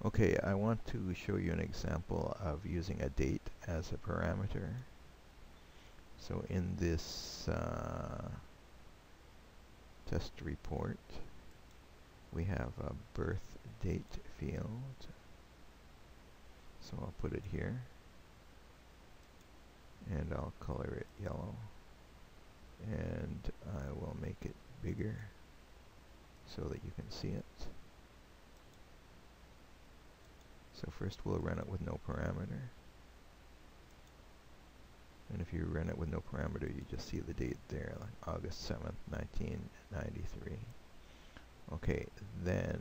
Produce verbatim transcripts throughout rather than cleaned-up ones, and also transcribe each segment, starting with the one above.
Okay, I want to show you an example of using a date as a parameter. So in this uh, test report, we have a birth date field. So I'll put it here, and I'll color it yellow, and I will make it bigger so that you can see it. So first we'll run it with no parameter. And if you run it with no parameter, you just see the date there, like August seventh, nineteen ninety-three. Okay, then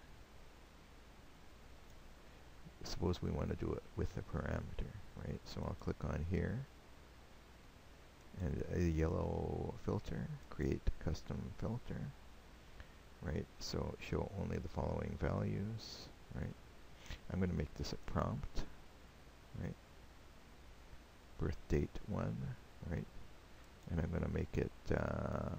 suppose we want to do it with a parameter, right? So I'll click on here, and a yellow filter, create custom filter, right? So show only the following values, right? I'm going to make this a prompt, right? Birth date one, right? And I'm going to make it uh,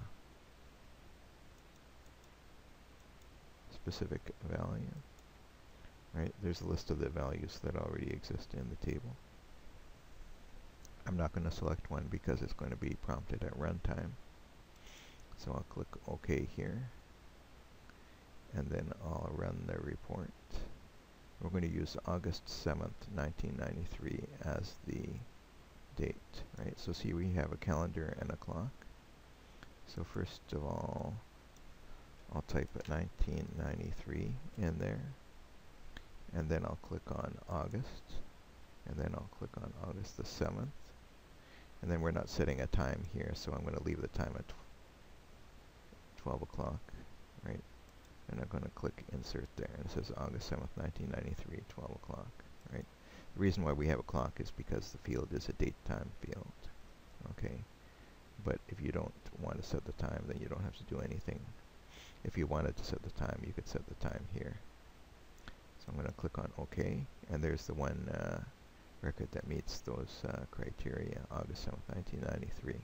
specific value, right? There's a list of the values that already exist in the table. I'm not going to select one because it's going to be prompted at runtime. So I'll click OK here, and then I'll run the report. We're going to use August seventh, nineteen ninety-three as the date, right? So see, we have a calendar and a clock. So first of all, I'll type nineteen ninety-three in there, and then I'll click on August, and then I'll click on August the seventh, and then we're not setting a time here, so I'm going to leave the time at twelve o'clock, right? And I'm going to click insert there, and it says August seventh, nineteen ninety-three, twelve o'clock, right? The reason why we have a clock is because the field is a date time field, okay? But if you don't want to set the time, then you don't have to do anything. If you wanted to set the time, you could set the time here. So I'm going to click on OK, and there's the one uh, record that meets those uh, criteria, August seventh, nineteen ninety-three.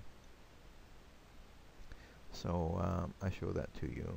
So um, I show that to you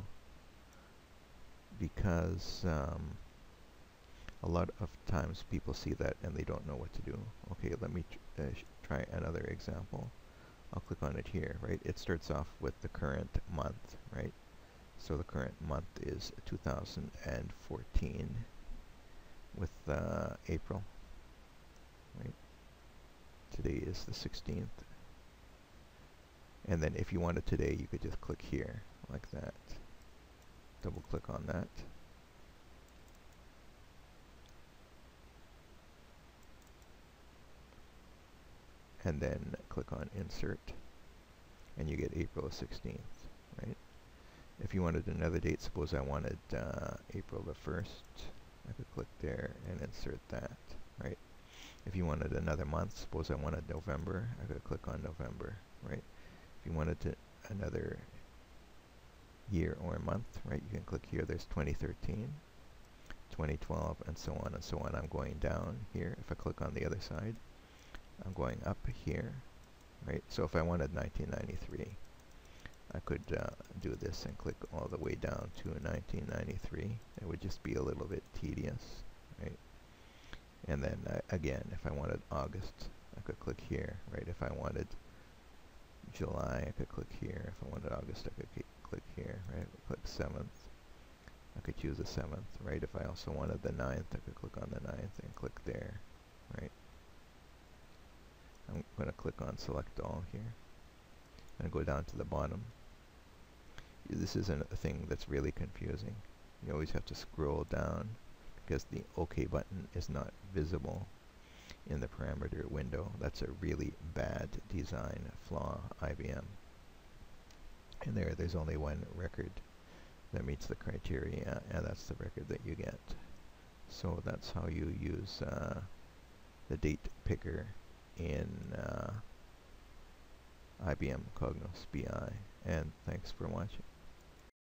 because um, a lot of times people see that and they don't know what to do. Okay, let me tr uh, try another example. I'll click on it here, right? It starts off with the current month, right? So the current month is two thousand fourteen with uh, April, right? Today is the sixteenth. And then if you wanted today, you could just click here, like that. Double click on that. And then click on insert, and you get April sixteenth, right? If you wanted another date, suppose I wanted uh, April the first, I could click there and insert that, right? If you wanted another month, suppose I wanted November, I could click on November, right? If you wanted to another year or month, right, you can click here. There's twenty thirteen, twenty twelve, and so on and so on. I'm going down here. If I click on the other side, I'm going up here, right? So if I wanted nineteen ninety-three, I could uh, do this and click all the way down to nineteen ninety-three. It would just be a little bit tedious, right? And then uh, again, if I wanted August, I could click here, right? If I wanted July, I could click here. If I wanted August, I could click here, right? Click seventh. I could choose the seventh, right? If I also wanted the ninth, I could click on the ninth and click there, right? I'm going to click on select all here and go down to the bottom. This isn't a thing that's really confusing. You always have to scroll down because the OK button is not visible in the parameter window. That's a really bad design flaw, I B M. And there, there's only one record that meets the criteria, and that's the record that you get. So that's how you use uh, the date picker in uh, I B M Cognos B I. And thanks for watching.